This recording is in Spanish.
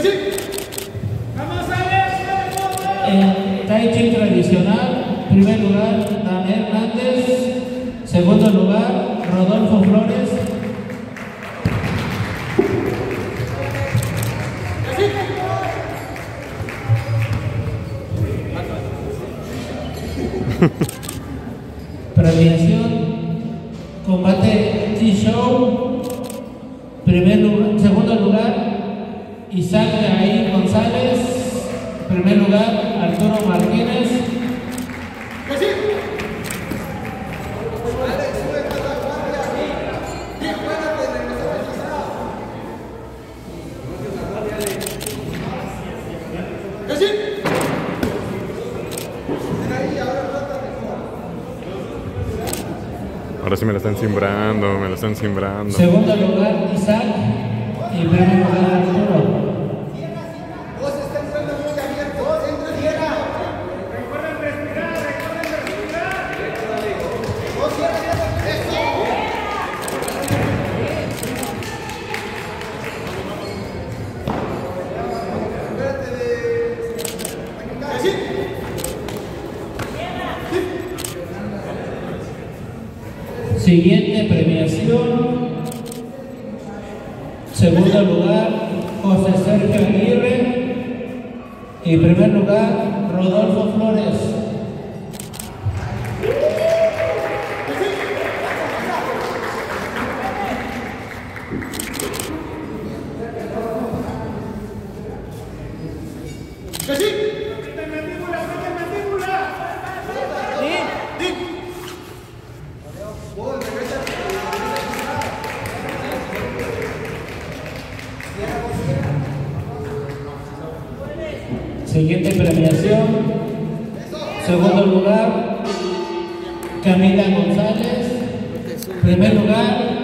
En Tai Chi tradicional, primer lugar, Daniel Hernández. Segundo lugar, Rodolfo Flores. Premiación, combate T-Show. Segundo lugar, Isaac Gaín González. Primer lugar, Arturo Martínez. Ahora sí me lo están simbrando, me lo están simbrando. Segundo lugar, Isaac. Y primer lugar, Arturo. Siguiente premiación. Segundo lugar, José Sergio Aguirre. Y primer lugar, Rodolfo Flores. Siguiente premiación. Segundo lugar, Camila González. Primer lugar,